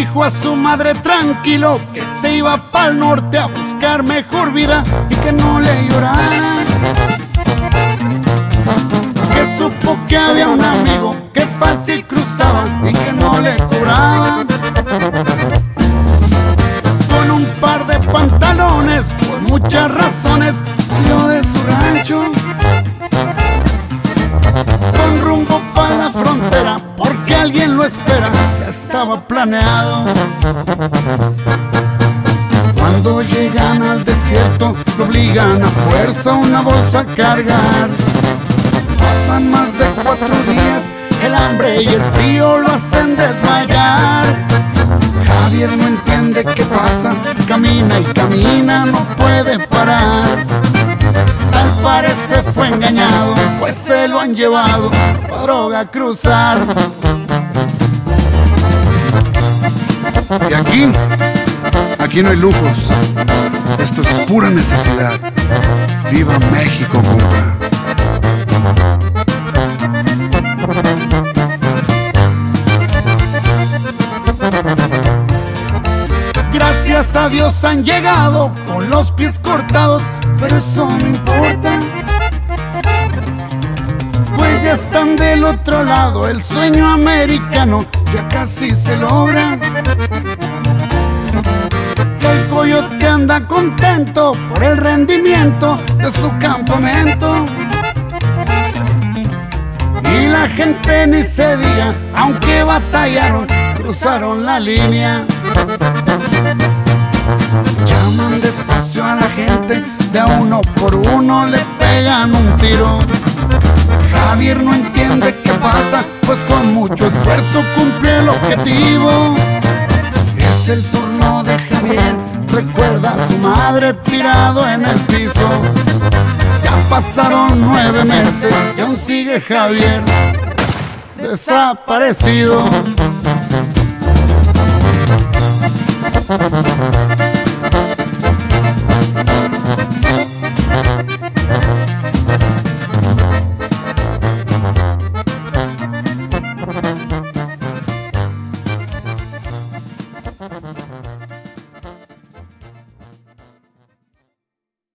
dijo a su madre tranquilo que se iba pa'l norte a buscar mejor vida y que no le llorara, que supo que había un amigo que fácil cruzaba y que no le cobraba. Con un par de pantalones, por muchas razones, salió de su rancho con rumbo para la frontera, porque alguien lo espera, ya estaba planeado. Cuando llegan al desierto, lo obligan a fuerza una bolsa a cargar. Pasan más de 4 días, el hambre y el frío lo hacen desmayar. Javier no entiende qué pasa, camina y camina, no puede parar. Tal parece fue engañado, pues se lo han llevado pa' droga cruzar. Y aquí no hay lujos, esto es pura necesidad. ¡Viva México, compa! Gracias a Dios han llegado con los pies cortados, pero eso no importa, pues ya están del otro lado. El sueño americano ya casi se logra. El coyote anda contento por el rendimiento de su campamento. Y la gente ni se diga, aunque batallaron, cruzaron la línea. Llaman despacio a la gente, de a uno por uno le pegan un tiro. Javier no entiende qué pasa, pues con mucho esfuerzo cumple el objetivo. Es el turno de Javier, recuerda a su madre tirado en el piso. Ya pasaron 9 meses y aún sigue Javier desaparecido.